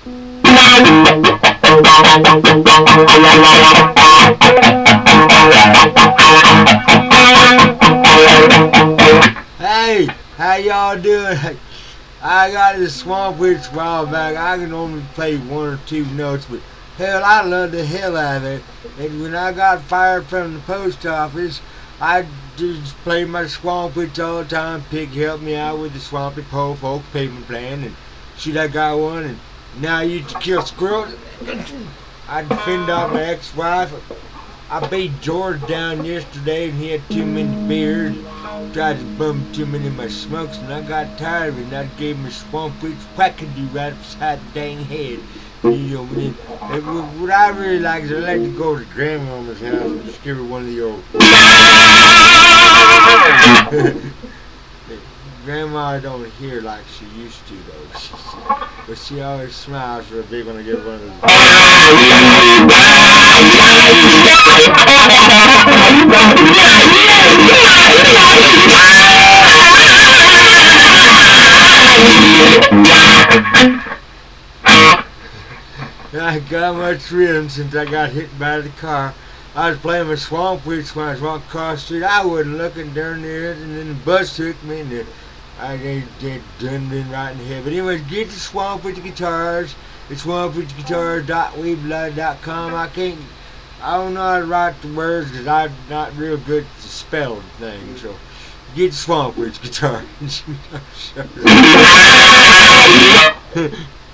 Hey, how y'all doing? I got this Swamp Witch a while back. I can only play one or two notes, but hell, I love the hell out of it. And when I got fired from the post office, I just played my Swamp Witch all the time. Pig helped me out with the Swampy Pole Folk payment plan, and shoot, I got one. And now you to kill squirrels. I defend off my ex-wife. I beat George down yesterday, and he had too many beers. Tried to bum too many of my smokes, and I got tired of it, and I gave him a Swamp Witch whackadoo right upside the dang head. You know, what I really like is I like to go to grandmama's house and just give her one of the old. Grandma don't hear like she used to though, but she always smiles real big when I give her one of those. I got much rhythm since I got hit by the car. I was playing with Swamp Witch when I was walking across the street. I wasn't looking down there, and then the bus took me, and I done been right in the head. But anyways, get the Swamp Witch guitars. It's swampwitchguitars.weebly.com. I don't know how to write the words because I'm not real good at spelling things. So get the Swamp Witch guitar.